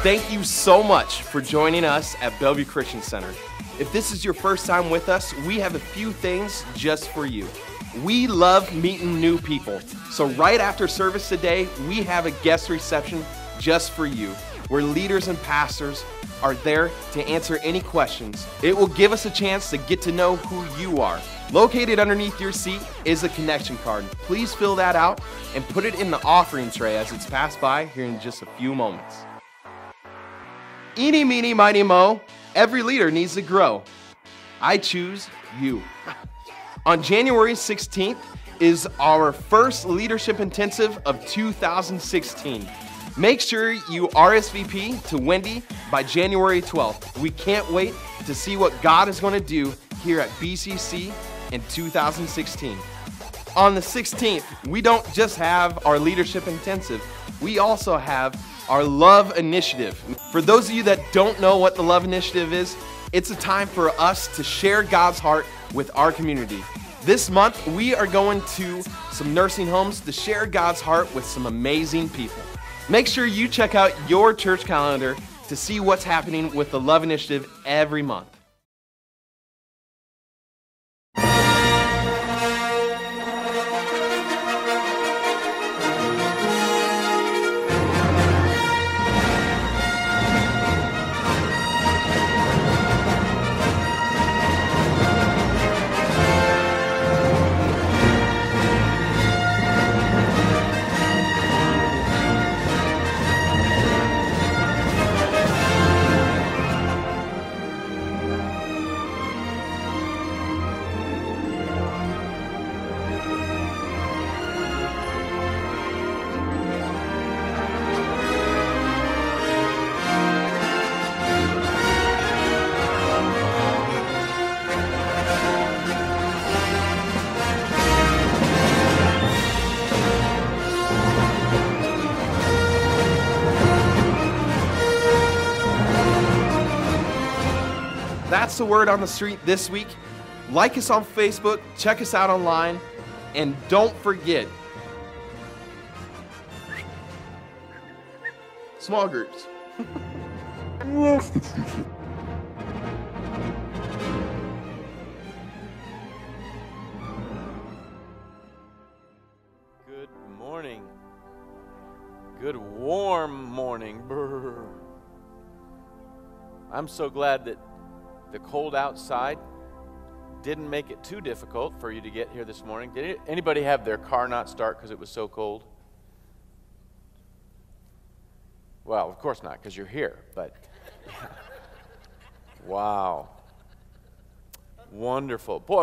Thank you so much for joining us at Bellevue Christian Center. If this is your first time with us, we have a few things just for you. We love meeting new people. So right after service today, we have a guest reception just for you, where leaders and pastors are there to answer any questions. It will give us a chance to get to know who you are. Located underneath your seat is a connection card. Please fill that out and put it in the offering tray as it's passed by here in just a few moments. Eeny, meeny, miny, mo, every leader needs to grow. I choose you. On January 16th is our first leadership intensive of 2016. Make sure you RSVP to Wendy by January 12th. We can't wait to see what God is going to do here at BCC in 2016. On the 16th, we don't just have our leadership intensive, we also have our Love Initiative. For those of you that don't know what the Love Initiative is, it's a time for us to share God's heart with our community. This month, we are going to some nursing homes to share God's heart with some amazing people. Make sure you check out your church calendar to see what's happening with the Love Initiative every month. That's the word on the street this week. Like us on Facebook, check us out online, and don't forget, small groups. Good morning. Good warm morning. Brr. I'm so glad that the cold outside didn't make it too difficult for you to get here this morning. Did anybody have their car not start because it was so cold? Well, of course not, because you're here, but yeah. Wow. Wonderful. Boy,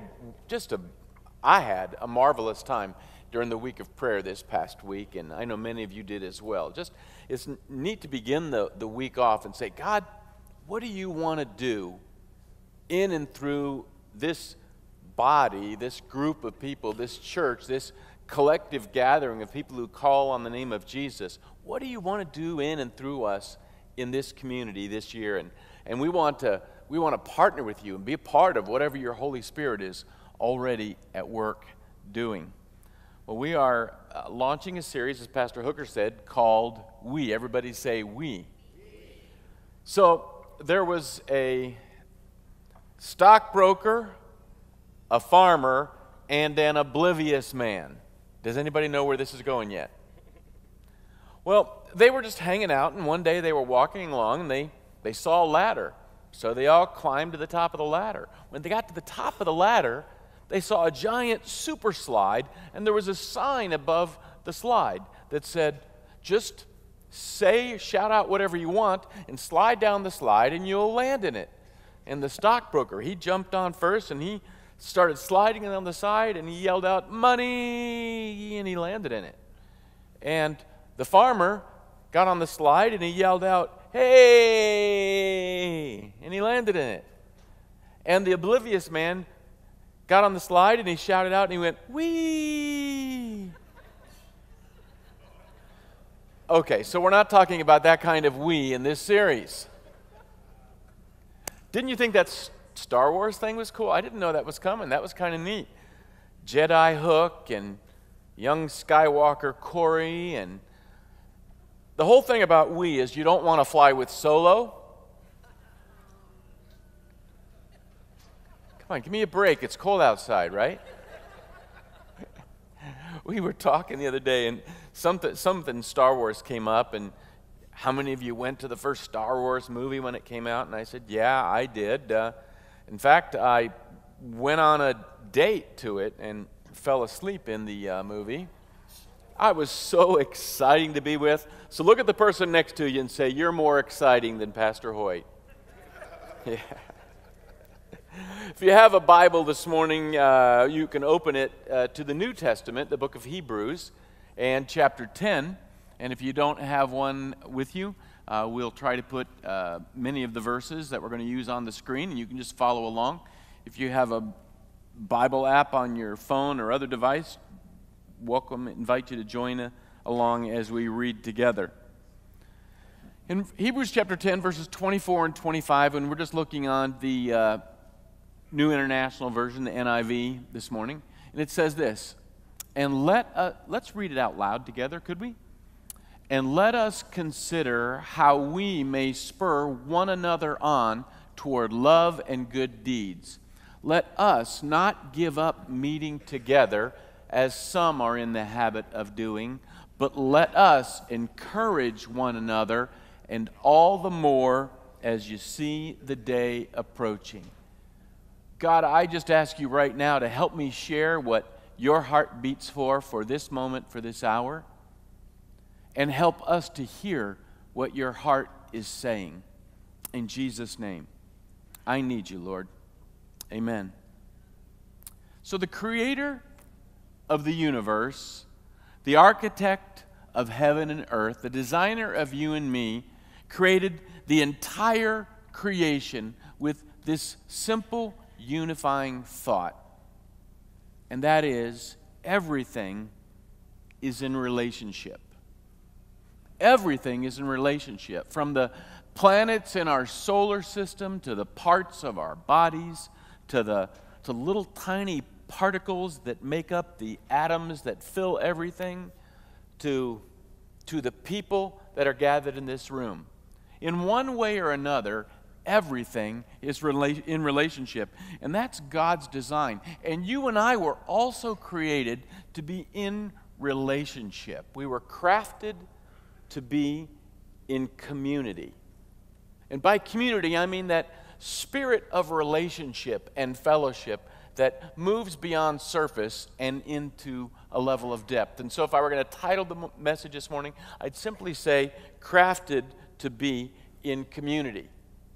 I had a marvelous time during the week of prayer this past week, and I know many of you did as well. It's neat to begin the week off and say, God, what do you want to do in and through this body, this group of people, this church, this collective gathering of people who call on the name of Jesus? What do you want to do in and through us in this community this year? And we want to partner with you and be a part of whatever your Holy Spirit is already at work doing. Well, we are launching a series, as Pastor Hooker said, called We. Everybody say We. So there was a stockbroker, a farmer, and an oblivious man. Does anybody know where this is going yet? Well, they were just hanging out, and one day they were walking along, and they saw a ladder. So they all climbed to the top of the ladder. When they got to the top of the ladder, they saw a giant super slide, and there was a sign above the slide that said, just shout out whatever you want, and slide down the slide, and you'll land in it. And the stockbroker, he jumped on first, and he started sliding down the side, and he yelled out, money, and he landed in it. And the farmer got on the slide, and he yelled out, hey, and he landed in it. And the oblivious man got on the slide, and he shouted out, and he went, wee. Okay, so we're not talking about that kind of we in this series. Didn't you think that Star Wars thing was cool? I didn't know that was coming. That was kind of neat. Jedi Hook and young Skywalker Corey and The whole thing about we is you don't want to fly with Solo. Come on, give me a break. It's cold outside, right? We were talking the other day, and something Star Wars came up, and how many of you went to the first Star Wars movie when it came out? And I said, yeah, I did. In fact, I went on a date to it and fell asleep in the movie. I was so exciting to be with. So look at the person next to you and say, you're more exciting than Pastor Hoyt. Yeah. If you have a Bible this morning, you can open it to the New Testament, the book of Hebrews, and chapter 10. And if you don't have one with you, we'll try to put many of the verses that we're going to use on the screen, and you can just follow along. If you have a Bible app on your phone or other device, invite you to join along as we read together. In Hebrews chapter 10, verses 24 and 25, and we're just looking on the New International Version, the NIV, this morning, and it says this, and let's read it out loud together, could we? And let us consider how we may spur one another on toward love and good deeds. Let us not give up meeting together, as some are in the habit of doing, but let us encourage one another, and all the more as you see the day approaching. God, I just ask you right now to help me share what your heart beats for this moment, for this hour, and help us to hear what your heart is saying. In Jesus' name, I need you, Lord. Amen. So the creator of the universe, the architect of heaven and earth, the designer of you and me, created the entire creation with this simple unifying thought. And that is, everything is in relationship. Everything is in relationship. From the planets in our solar system to the parts of our bodies to little tiny particles that make up the atoms that fill everything to the people that are gathered in this room. In one way or another, everything is in relationship, and that's God's design. And you and I were also created to be in relationship. We were crafted to be in community. And by community, I mean that spirit of relationship and fellowship that moves beyond surface and into a level of depth. And so if I were going to title the message this morning, I'd simply say, crafted to be in community.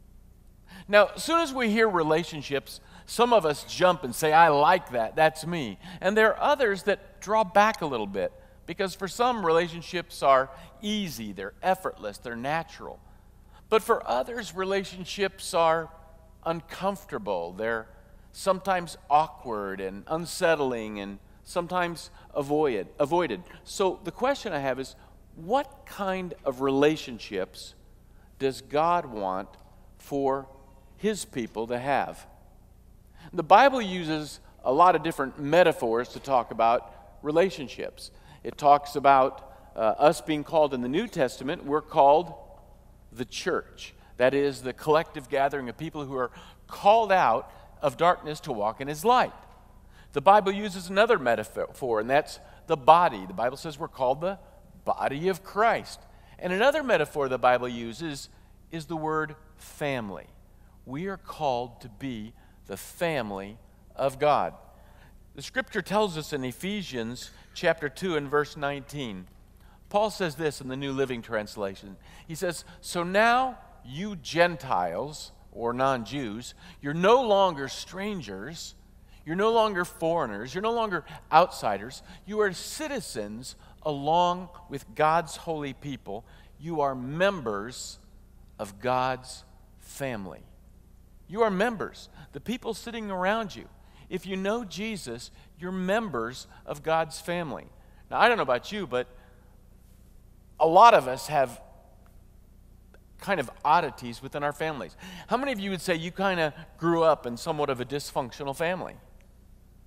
Now, as soon as we hear relationships, some of us jump and say, I like that, that's me. And there are others that draw back a little bit, because for some, relationships are easy, they're effortless, they're natural. But for others, relationships are uncomfortable, they're sometimes awkward and unsettling and sometimes avoided. So the question I have is, what kind of relationships does God want for his people to have? The Bible uses a lot of different metaphors to talk about relationships. It talks about us being called in the New Testament, we're called the church. That is the collective gathering of people who are called out of darkness to walk in his light. The Bible uses another metaphor, and that's the body. The Bible says we're called the body of Christ. And another metaphor the Bible uses is the word family. We are called to be the family of God. The scripture tells us in Ephesians chapter 2 and verse 19. Paul says this in the New Living Translation. He says, so now you Gentiles, or non-Jews, you're no longer strangers, you're no longer foreigners, you're no longer outsiders, you are citizens along with God's holy people. You are members of God's family. You are members, the people sitting around you. If you know Jesus, you're members of God's family. Now, I don't know about you, but a lot of us have kind of oddities within our families. How many of you would say you kind of grew up in somewhat of a dysfunctional family?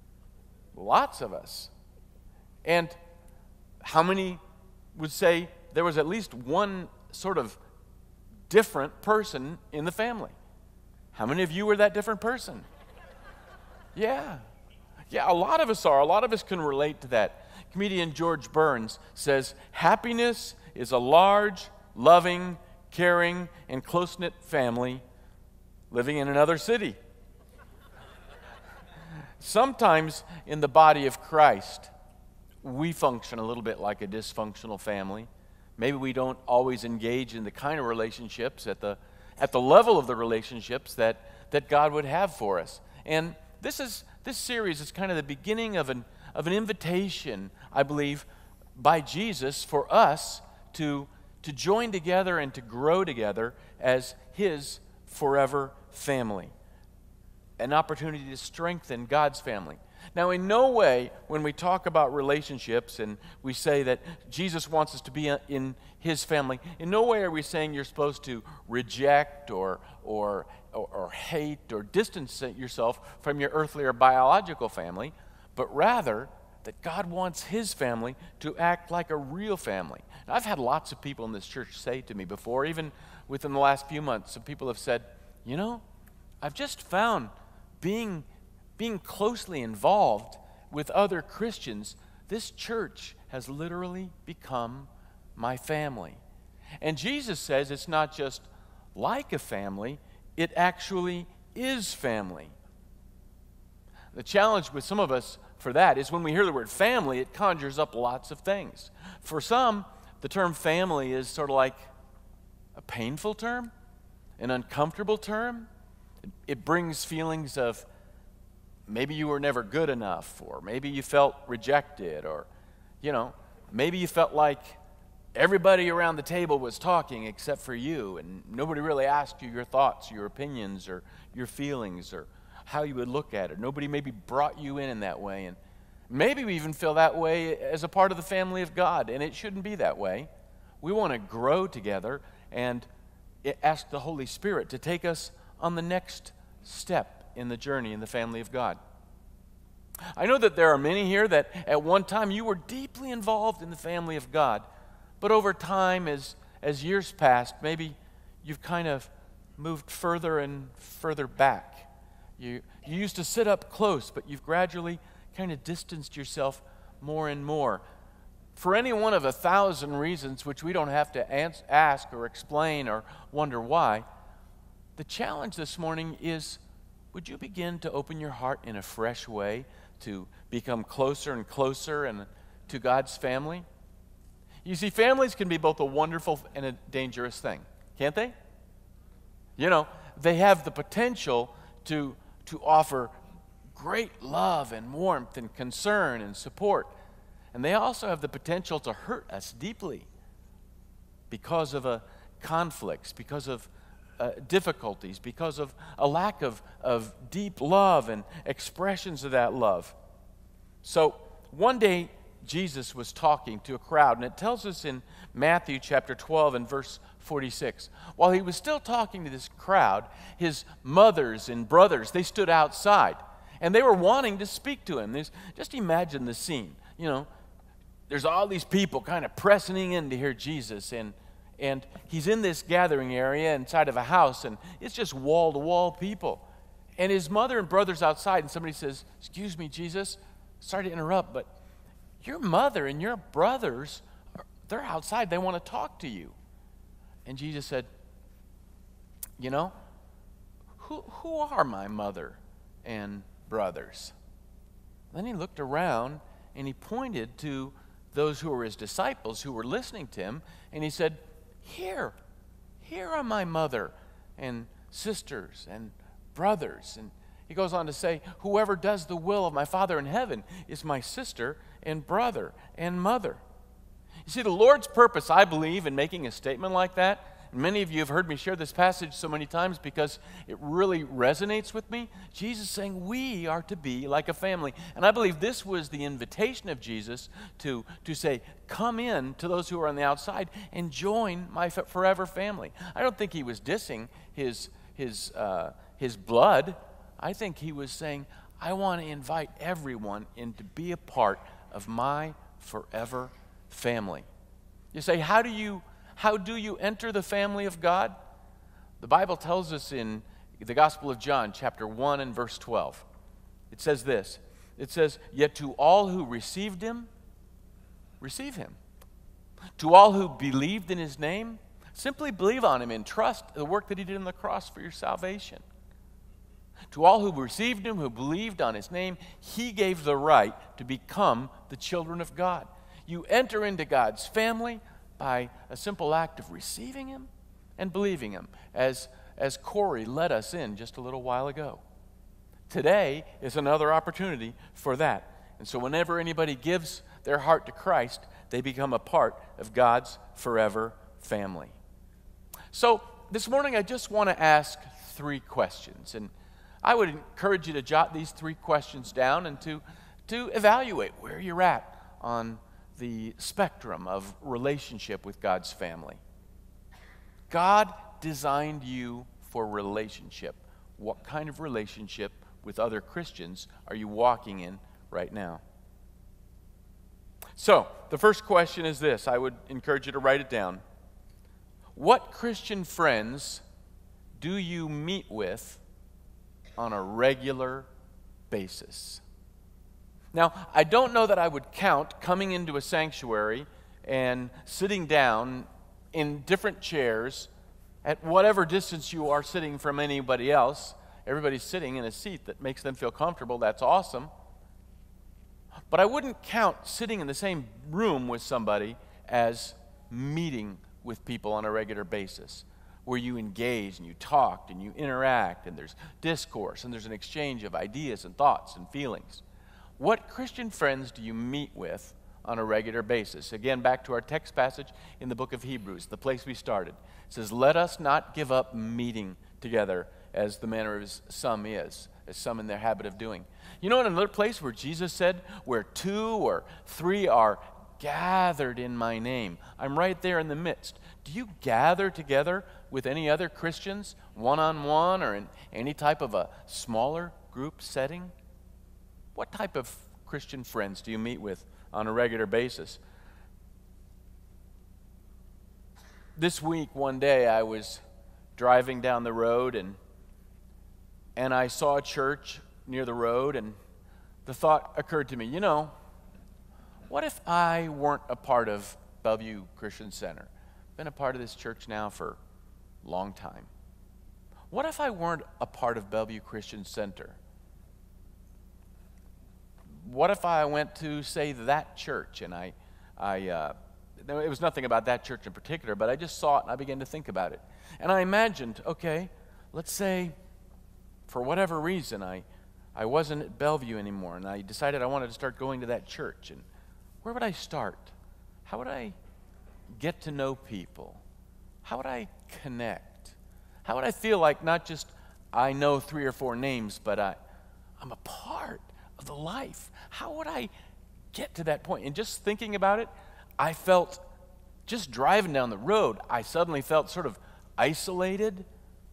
Lots of us. And how many would say there was at least one sort of different person in the family. How many of you were that different person? Yeah. Yeah, a lot of us are. A lot of us can relate to that. Comedian George Burns says, happiness is a large, loving, caring, and close-knit family living in another city. Sometimes in the body of Christ, we function a little bit like a dysfunctional family. Maybe we don't always engage in the kind of relationships at the level of the relationships that God would have for us. And this series is kind of the beginning of an invitation, I believe, by Jesus for us to join together and to grow together as His forever family. An opportunity to strengthen God's family. Now, in no way, when we talk about relationships and we say that Jesus wants us to be in His family, in no way are we saying you're supposed to reject or hate or distance yourself from your earthly or biological family, but rather that God wants His family to act like a real family. And I've had lots of people in this church say to me before, even within the last few months, some people have said, you know, I've just found being closely involved with other Christians, this church has literally become my family. And Jesus says it's not just like a family, it actually is family. The challenge with some of us for that is when we hear the word family, it conjures up lots of things. For some, the term family is sort of like a painful term, an uncomfortable term. It brings feelings of maybe you were never good enough, or maybe you felt rejected, or, maybe you felt like everybody around the table was talking except for you, and nobody really asked you your thoughts, your opinions, or your feelings, or how you would look at it. Nobody maybe brought you in that way, and maybe we even feel that way as a part of the family of God, and it shouldn't be that way. We want to grow together and ask the Holy Spirit to take us on the next step in the journey in the family of God. I know that there are many here that at one time you were deeply involved in the family of God, but over time, as years passed, maybe you've kind of moved further and further back. You used to sit up close, but you've gradually kind of distanced yourself more and more. For any one of 1,000 reasons, which we don't have to ask or explain or wonder why, the challenge this morning is, would you begin to open your heart in a fresh way to become closer and closer to God's family? You see, families can be both a wonderful and a dangerous thing, can't they? They have the potential to offer great love and warmth and concern and support. And they also have the potential to hurt us deeply because of conflicts, because of difficulties, because of a lack of deep love and expressions of that love. So one day Jesus was talking to a crowd, and it tells us in Matthew chapter 12 and verse 46. While he was still talking to this crowd, his mothers and brothers, they stood outside, and they were wanting to speak to him. Just imagine the scene. There's all these people kind of pressing in to hear Jesus, and he's in this gathering area inside of a house, and it's just wall-to-wall people. And his mother and brother's outside, and somebody says, "Excuse me, Jesus, sorry to interrupt, but your mother and your brothers, they're outside. They want to talk to you." And Jesus said, who are my mother and brothers? Then he looked around, and he pointed to those who were his disciples who were listening to him, and he said, Here are my mother and sisters and brothers. And he goes on to say, whoever does the will of my Father in heaven is my sister and brother and mother. You see, the Lord's purpose, I believe, in making a statement like that, and many of you have heard me share this passage so many times because it really resonates with me. Jesus saying we are to be like a family. And I believe this was the invitation of Jesus to say, come in to those who are on the outside and join my forever family. I don't think he was dissing his blood. I think he was saying, I want to invite everyone in to be a part of my forever family. You say, how do you enter the family of God? The Bible tells us in the Gospel of John, chapter 1 and verse 12. It says this. It says, "Yet to all who received him, receive him. To all who believed in his name, simply believe on him and trust the work that he did on the cross for your salvation. To all who received him, who believed on his name, he gave the right to become the children of God." You enter into God's family by a simple act of receiving him and believing him, as Corey led us in just a little while ago. Today is another opportunity for that. And so whenever anybody gives their heart to Christ, they become a part of God's forever family. So this morning I just want to ask 3 questions. And I would encourage you to jot these 3 questions down and to evaluate where you're at on the spectrum of relationship with God's family. God designed you for relationship. What kind of relationship with other Christians are you walking in right now? So, the first question is this. I would encourage you to write it down. What Christian friends do you meet with on a regular basis? Now, I don't know that I would count coming into a sanctuary and sitting down in different chairs at whatever distance you are sitting from anybody else. Everybody's sitting in a seat that makes them feel comfortable. That's awesome. But I wouldn't count sitting in the same room with somebody as meeting with people on a regular basis, where you engage and you talk and you interact and there's discourse and there's an exchange of ideas and thoughts and feelings. What Christian friends do you meet with on a regular basis? Again, back to our text passage in the book of Hebrews, the place we started. It says, "Let us not give up meeting together as the manner of some is, as some in their habit of doing." You know, in another place where Jesus said, "Where 2 or 3 are gathered in my name, I'm right there in the midst." Do you gather together with any other Christians, one-on-one or in any type of a smaller group setting? What type of Christian friends do you meet with on a regular basis? This week, one day, I was driving down the road and I saw a church near the road, and the thought occurred to me, you know, what if I weren't a part of Bellevue Christian Center? Been a part of this church now for a long time. What if I weren't a part of Bellevue Christian Center? What if I went to, say, that church, and it was nothing about that church in particular, but I just saw it and I began to think about it. And I imagined, okay, let's say for whatever reason I wasn't at Bellevue anymore and I decided I wanted to start going to that church. And where would I start? How would I get to know people? How would I connect? How would I feel like not just I know 3 or 4 names, but I'm a part of the life? How would I get to that point? And just thinking about it, I felt, just driving down the road, I suddenly felt sort of isolated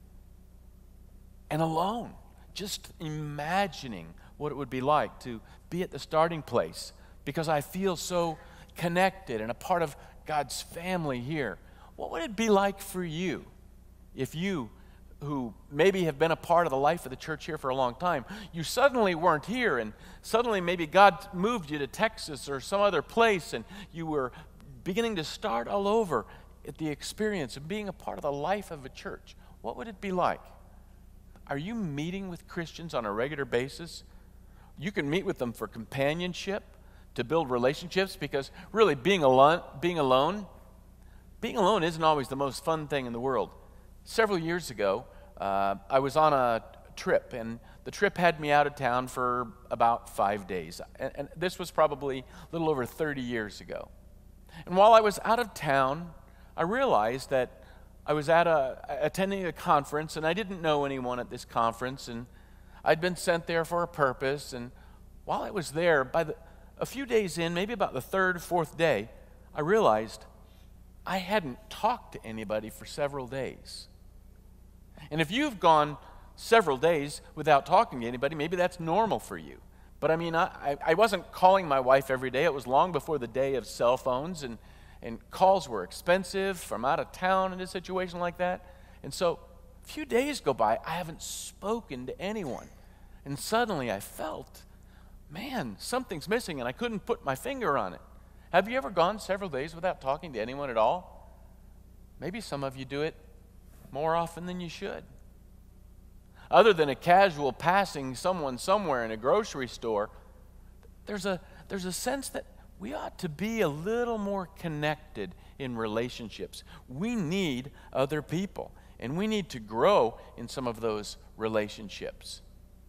and alone. Just imagining what it would be like to be at the starting place, because I feel so connected and a part of God's family here. What would it be like for you if you, who maybe have been a part of the life of the church here for a long time, you suddenly weren't here, and suddenly maybe God moved you to Texas or some other place, and you were beginning to start all over at the experience of being a part of the life of a church? What would it be like? Are you meeting with Christians on a regular basis? You can meet with them for companionship, to build relationships, because really being alone isn't always the most fun thing in the world. Several years ago, I was on a trip, and the trip had me out of town for about 5 days. And this was probably a little over 30 years ago. And while I was out of town, I realized that I was attending a conference, and I didn't know anyone at this conference, and I'd been sent there for a purpose. And while I was there, a few days in, maybe about the 3rd or 4th day, I realized I hadn't talked to anybody for several days. And if you've gone several days without talking to anybody, maybe that's normal for you. But I mean, I wasn't calling my wife every day. It was long before the day of cell phones, and and calls were expensive from out of town in a situation like that. And so a few days go by, I haven't spoken to anyone. And suddenly I felt, man, something's missing, and I couldn't put my finger on it. Have you ever gone several days without talking to anyone at all? Maybe some of you do it more often than you should. Other than a casual passing someone somewhere in a grocery store, there's a sense that we ought to be a little more connected in relationships. We need other people, and we need to grow in some of those relationships.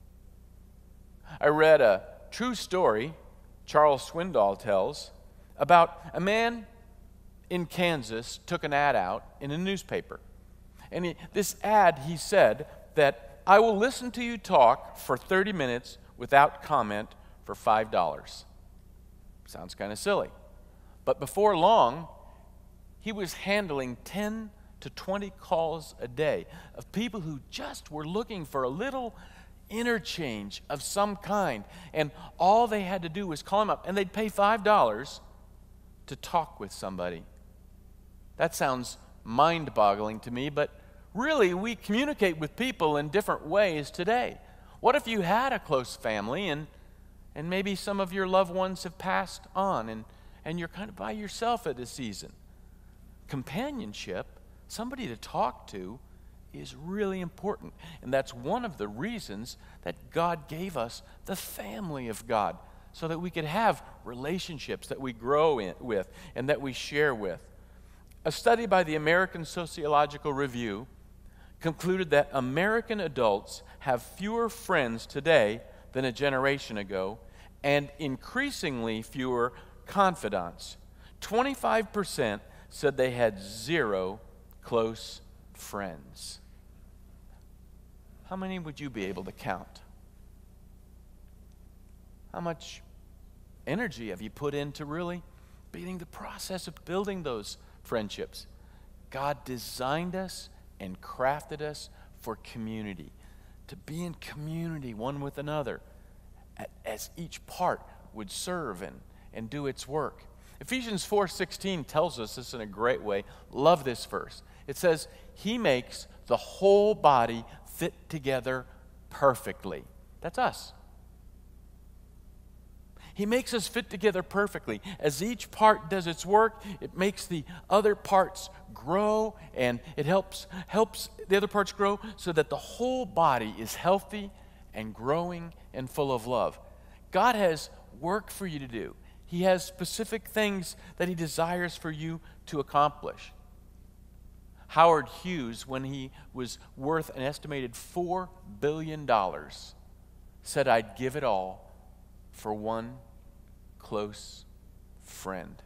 I read a true story Charles Swindoll tells about a man in Kansas took an ad out in a newspaper. And this ad, he said that, "I will listen to you talk for 30 minutes without comment for $5. Sounds kind of silly. But before long, he was handling 10 to 20 calls a day of people who just were looking for a little interchange of some kind. And all they had to do was call him up, and they'd pay $5 to talk with somebody. That sounds mind-boggling to me, but really, we communicate with people in different ways today. What if you had a close family and maybe some of your loved ones have passed on and you're kind of by yourself at a season? Companionship, somebody to talk to, is really important. And that's one of the reasons that God gave us the family of God, so that we could have relationships that we grow with and that we share with. A study by the American Sociological Review concluded that American adults have fewer friends today than a generation ago, and increasingly fewer confidants. 25% said they had 0 close friends. How many would you be able to count? How much energy have you put into really beginning the process of building those friendships? God designed us and crafted us for community, to be in community one with another, as each part would serve and do its work. Ephesians 4:16 tells us this in a great way. Love this verse. It says, "He makes the whole body fit together perfectly." That's us. He makes us fit together perfectly. As each part does its work, it makes the other parts grow, and it helps the other parts grow so that the whole body is healthy and growing and full of love. God has work for you to do. He has specific things that He desires for you to accomplish. Howard Hughes, when he was worth an estimated $4 billion, said, "I'd give it all for one close friend."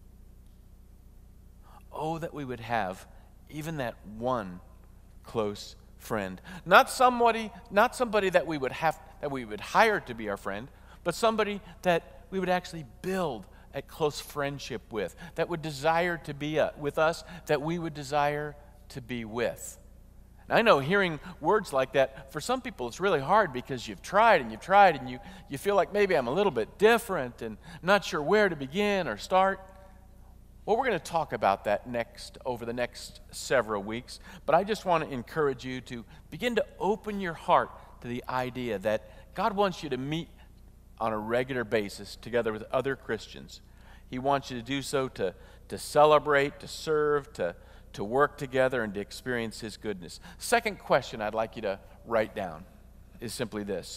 Oh, that we would have even that one close friend. Not somebody that we would hire to be our friend, but somebody that we would actually build a close friendship with, that would desire to be with us, that we would desire to be with. And I know hearing words like that, for some people it's really hard because you've tried and you feel like maybe I'm a little bit different and I'm not sure where to begin or start. Well, we're going to talk about that over the next several weeks, but I just want to encourage you to begin to open your heart to the idea that God wants you to meet on a regular basis together with other Christians. He wants you to do so to celebrate, to serve, to work together, and to experience His goodness. Second question I'd like you to write down is simply this: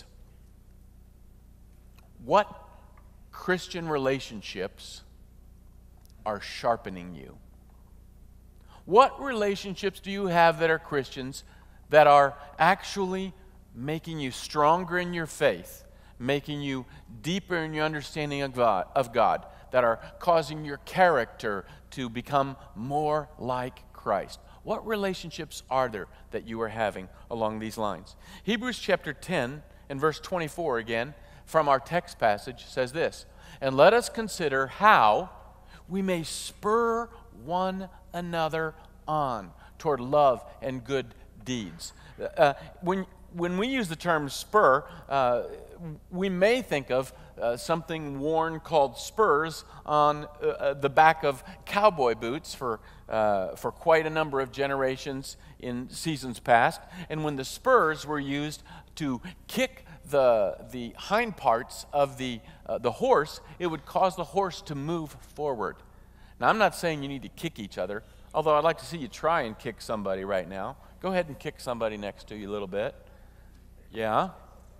what Christian relationships are sharpening you? What relationships do you have that are Christians that are actually making you stronger in your faith, making you deeper in your understanding of God, that are causing your character to become more like Christ? What relationships are there that you are having along these lines? Hebrews chapter 10 and verse 24 again from our text passage says this: "And let us consider how we may spur one another on toward love and good deeds." When we use the term spur, we may think of something worn called spurs on the back of cowboy boots for quite a number of generations in seasons past. And when the spurs were used to kick the hind parts of the horse, it would cause the horse to move forward. Now, I'm not saying you need to kick each other, although I'd like to see you try and kick somebody right now. Go ahead and kick somebody next to you a little bit. Yeah.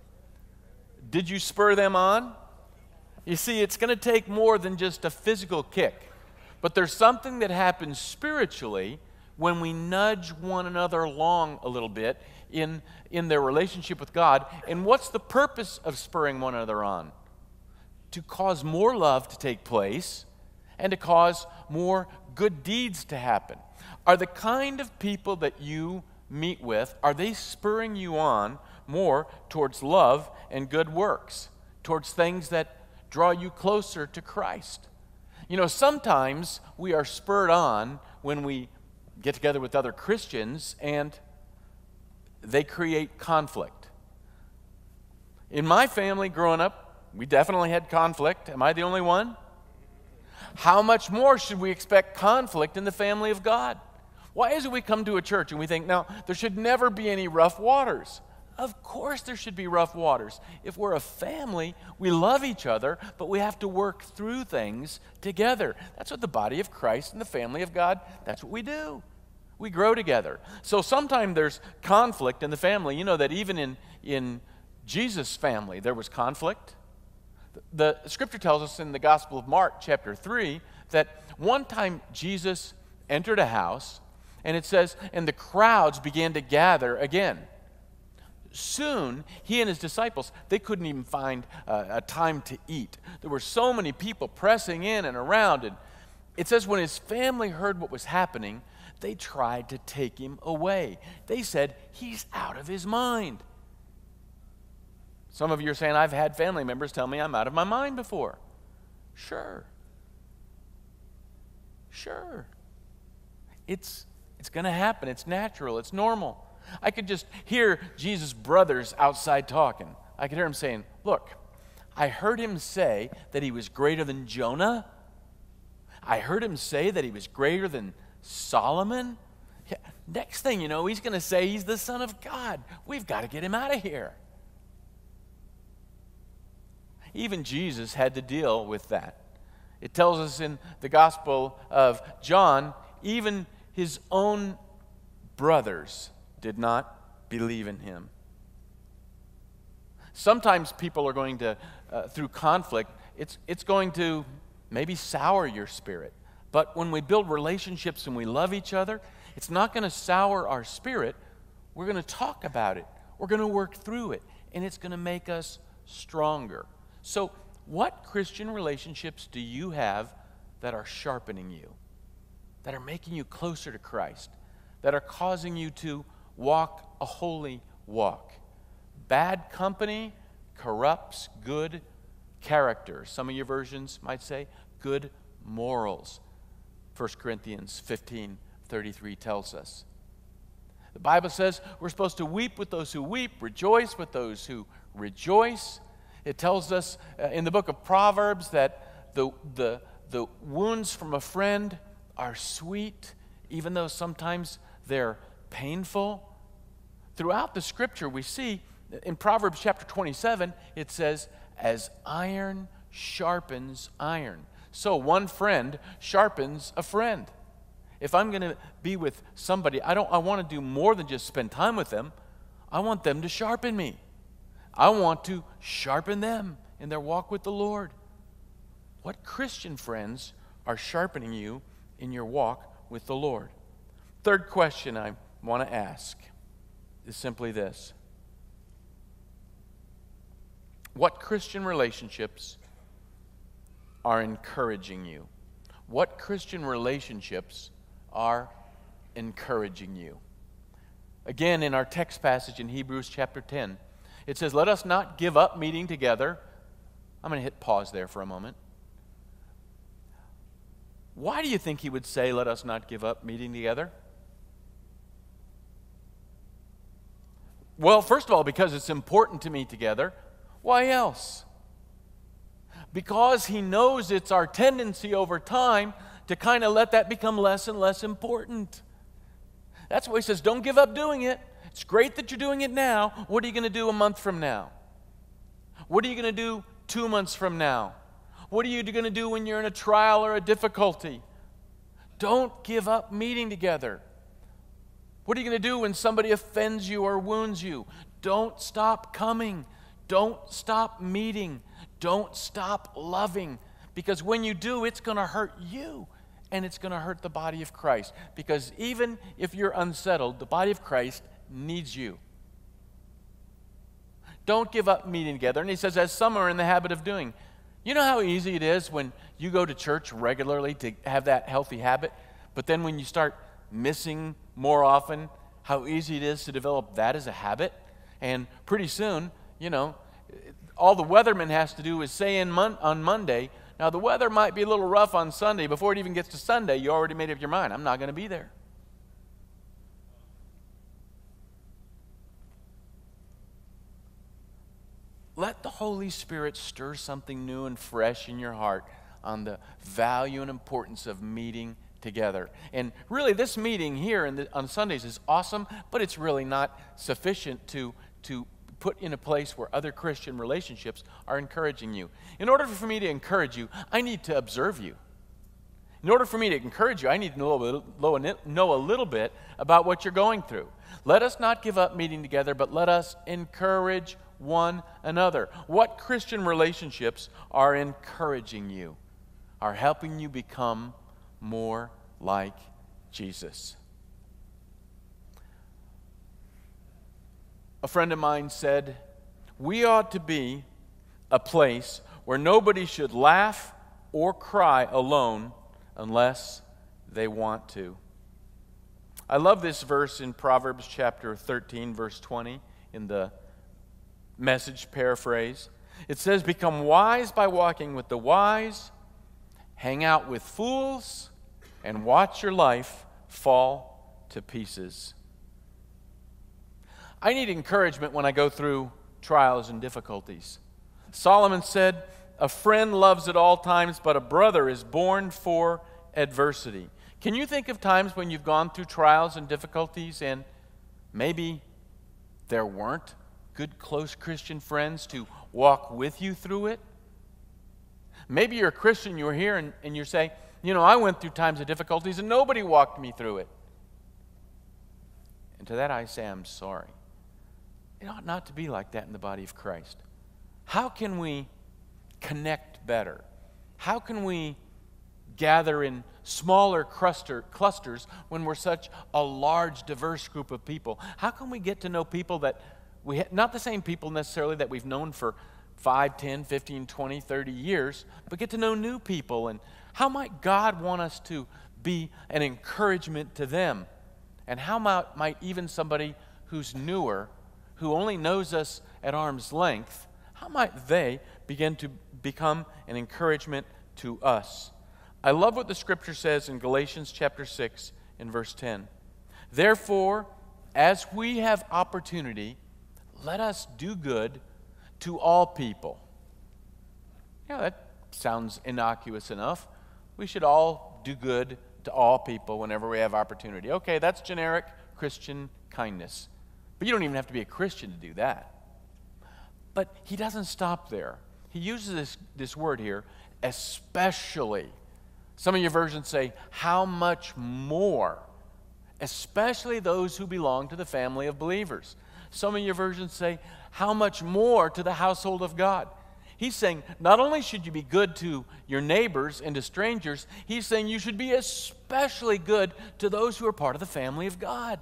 Did you spur them on? You see, it's going to take more than just a physical kick. But there's something that happens spiritually when we nudge one another along a little bit in their relationship with God. And what's the purpose of spurring one another on? To cause more love to take place and to cause more good deeds to happen. Are the kind of people that you meet with, are they spurring you on more towards love and good works, towards things that draw you closer to Christ? You know, sometimes we are spurred on when we get together with other Christians and they create conflict. In my family growing up, we definitely had conflict. Am I the only one? How much more should we expect conflict in the family of God? Why is it we come to a church and we think, now, there should never be any rough waters? Of course there should be rough waters. If we're a family, we love each other, but we have to work through things together. That's what the body of Christ and the family of God, that's what we do. We grow together. So sometimes there's conflict in the family. You know that even in Jesus' family there was conflict. The scripture tells us in the Gospel of Mark chapter 3 that one time Jesus entered a house, and it says, and the crowds began to gather again. Soon, he and his disciples, they couldn't even find a time to eat. There were so many people pressing in and around. And it says when his family heard what was happening, they tried to take him away. They said, he's out of his mind. Some of you are saying, I've had family members tell me I'm out of my mind before. Sure. It's going to happen. It's natural. It's normal. I could just hear Jesus' brothers outside talking. I could hear him saying, look, I heard him say that he was greater than Jonah. I heard him say that he was greater than Solomon. Yeah, next thing you know, he's going to say he's the Son of God. We've got to get him out of here. Even Jesus had to deal with that. It tells us in the Gospel of John, even his own brothers did not believe in him. Sometimes people are going to, through conflict, it's going to maybe sour your spirit. But when we build relationships and we love each other, it's not going to sour our spirit. We're going to talk about it. We're going to work through it. And it's going to make us stronger. So, what Christian relationships do you have that are sharpening you, that are making you closer to Christ, that are causing you to walk a holy walk? Bad company corrupts good character. Some of your versions might say good morals. 1 Corinthians 15:33 tells us. The Bible says we're supposed to weep with those who weep, rejoice with those who rejoice. It tells us in the book of Proverbs that the wounds from a friend are sweet, even though sometimes they're painful. Throughout the scripture we see, in Proverbs chapter 27, it says, as iron sharpens iron, so one friend sharpens a friend. If I'm going to be with somebody, I want to do more than just spend time with them. I want them to sharpen me. I want to sharpen them in their walk with the Lord. What Christian friends are sharpening you in your walk with the Lord? Third question I want to ask is simply this. What Christian relationships are encouraging you? What Christian relationships are encouraging you? Again, in our text passage in Hebrews chapter 10, it says, let us not give up meeting together. I'm going to hit pause there for a moment. Why do you think he would say, let us not give up meeting together? Well, first of all, because it's important to meet together. Why else? Because he knows it's our tendency over time to kind of let that become less and less important. That's why he says, don't give up doing it. It's great that you're doing it now. What are you going to do a month from now? What are you going to do 2 months from now? What are you going to do when you're in a trial or a difficulty? Don't give up meeting together. What are you going to do when somebody offends you or wounds you? Don't stop coming. Don't stop meeting. Don't stop loving. Because when you do, it's going to hurt you. And it's going to hurt the body of Christ. Because even if you're unsettled, the body of Christ needs you. Don't give up meeting together. And he says, as some are in the habit of doing. You know how easy it is when you go to church regularly to have that healthy habit? But then when you start missing more often, how easy it is to develop that as a habit? And pretty soon, all the weatherman has to do is say on Monday, now the weather might be a little rough on Sunday. Before it even gets to Sunday, you already made up your mind. I'm not going to be there. Let the Holy Spirit stir something new and fresh in your heart on the value and importance of meeting together. And really, this meeting here on Sundays is awesome, but it's really not sufficient to put in a place where other Christian relationships are encouraging you. In order for me to encourage you, I need to observe you. In order for me to encourage you, I need to know a little bit about what you're going through. Let us not give up meeting together, but let us encourage one another. What Christian relationships are encouraging you, are helping you become more like Jesus? A friend of mine said, we ought to be a place where nobody should laugh or cry alone unless they want to. I love this verse in Proverbs chapter 13, verse 20, in the Message paraphrase. It says, become wise by walking with the wise, hang out with fools, and watch your life fall to pieces. I need encouragement when I go through trials and difficulties. Solomon said, a friend loves at all times, but a brother is born for adversity. Can you think of times when you've gone through trials and difficulties and maybe there weren't good, close Christian friends to walk with you through it? Maybe you're a Christian, you're here, and you say, I went through times of difficulties and nobody walked me through it. And to that I say, I'm sorry. It ought not to be like that in the body of Christ. How can we connect better? How can we gather in smaller clusters when we're such a large, diverse group of people? How can we get to know people that not the same people necessarily that we've known for 5, 10, 15, 20, 30 years, but get to know new people? And how might God want us to be an encouragement to them? And how might even somebody who's newer, who only knows us at arm's length, how might they begin to become an encouragement to us? I love what the scripture says in Galatians chapter 6 in verse 10. Therefore, as we have opportunity, let us do good to all people. That sounds innocuous enough. We should all do good to all people whenever we have opportunity. Okay, that's generic Christian kindness. But you don't even have to be a Christian to do that. But he doesn't stop there. He uses this word here, especially. Some of your versions say, how much more? Especially those who belong to the family of believers. Some of your versions say, how much more to the household of God? He's saying, not only should you be good to your neighbors and to strangers, he's saying you should be especially good to those who are part of the family of God.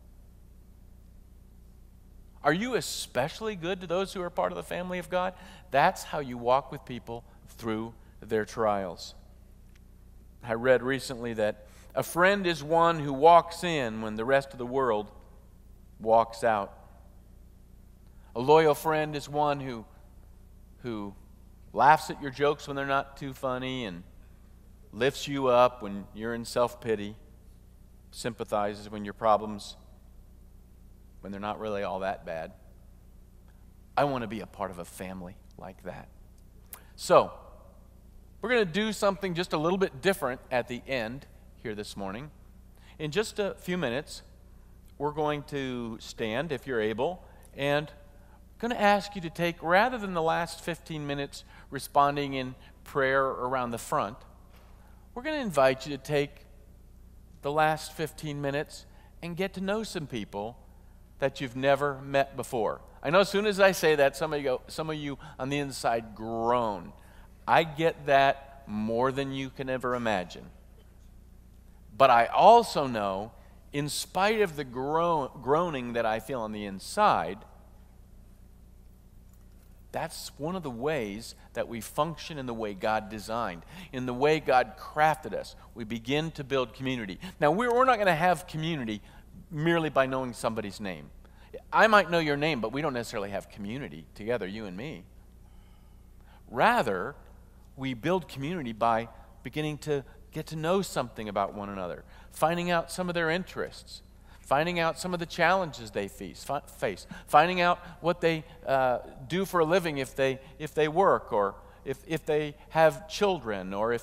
Are you especially good to those who are part of the family of God? That's how you walk with people through their trials. I read recently that a friend is one who walks in when the rest of the world walks out. A loyal friend is one who laughs at your jokes when they're not too funny and lifts you up when you're in self-pity, sympathizes when your problems, when they're not really all that bad. I want to be a part of a family like that. So, we're going to do something just a little bit different at the end here this morning. In just a few minutes, we're going to stand, if you're able, and I'm going to ask you to take, rather than the last 15 minutes responding in prayer around the front, we're going to invite you to take the last 15 minutes and get to know some people that you've never met before. I know as soon as I say that, some of you on the inside groan. I get that more than you can ever imagine. But I also know, in spite of the groaning that I feel on the inside, that's one of the ways that we function in the way God designed, in the way God crafted us. We begin to build community. Now, we're not going to have community merely by knowing somebody's name. I might know your name, but we don't necessarily have community together, you and me. Rather, we build community by beginning to get to know something about one another, finding out some of their interests, finding out some of the challenges they face, finding out what they do for a living if they work, or if they have children, or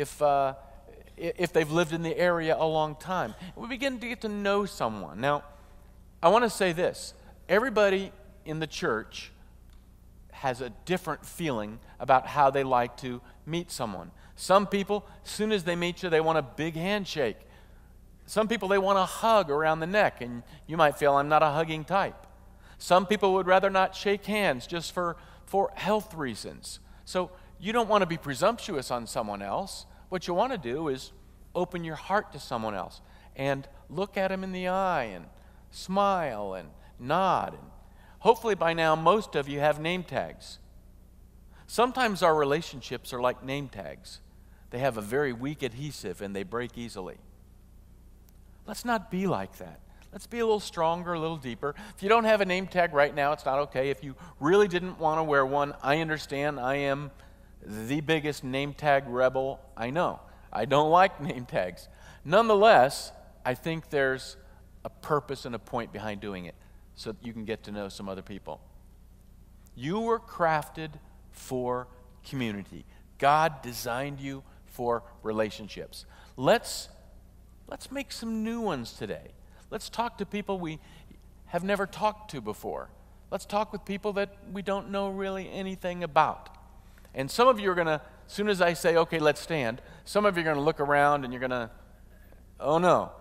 if they've lived in the area a long time. We begin to get to know someone. Now, I want to say this. Everybody in the church has a different feeling about how they like to meet someone. Some people, as soon as they meet you, they want a big handshake. Some people, they want a hug around the neck, and you might feel, I'm not a hugging type. Some people would rather not shake hands just for health reasons. So you don't want to be presumptuous on someone else. What you want to do is open your heart to someone else and look at them in the eye and smile and nod. And hopefully by now, most of you have name tags. Sometimes our relationships are like name tags. They have a very weak adhesive and they break easily. Let's not be like that. Let's be a little stronger, a little deeper. If you don't have a name tag right now, it's not okay. If you really didn't want to wear one, I understand. I am the biggest name tag rebel I know. I don't like name tags. Nonetheless, I think there's a purpose and a point behind doing it so that you can get to know some other people. You were crafted for community. God designed you for relationships. Let's make some new ones today. Let's talk to people we have never talked to before. Let's talk with people that we don't know really anything about. And some of you are going to, as soon as I say, okay, let's stand, some of you are going to look around and you're going to, oh no,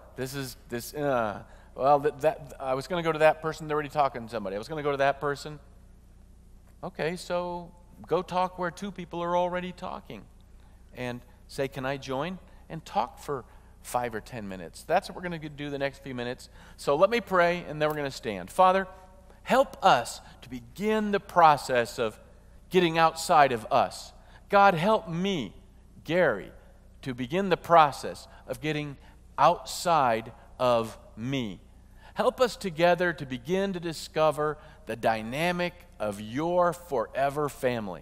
I was going to go to that person, they're already talking to somebody. I was going to go to that person. Okay, so go talk where two people are already talking. And say, can I join? And talk for 5 or 10 minutes. That's what we're going to do the next few minutes. So let me pray, and then we're going to stand. Father, help us to begin the process of getting outside of us. God, help me, Gary, to begin the process of getting outside of me. Help us together to begin to discover the dynamic of your forever family.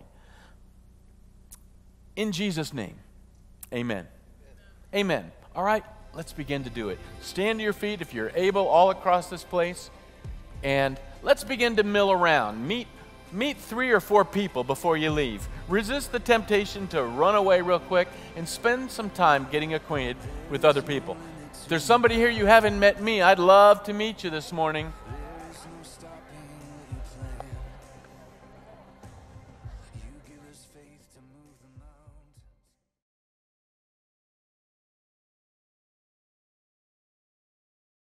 In Jesus' name, amen. Amen. All right, let's begin to do it. Stand to your feet if you're able all across this place, and let's begin to mill around. Meet 3 or 4 people before you leave. Resist the temptation to run away real quick and spend some time getting acquainted with other people. If there's somebody here you haven't met me, I'd love to meet you this morning.